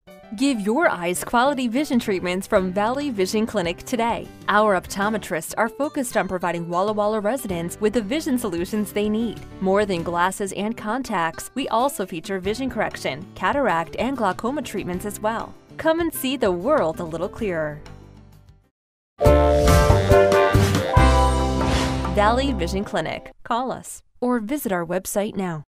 Give your eyes quality vision treatments from Valley Vision Clinic today. Our optometrists are focused on providing Walla residents with the vision solutions they need. More than glasses and contacts, we also feature vision correction, cataract, and glaucoma treatments as well. Come and see the world a little clearer. Valley Vision Clinic. Call us or visit our website now.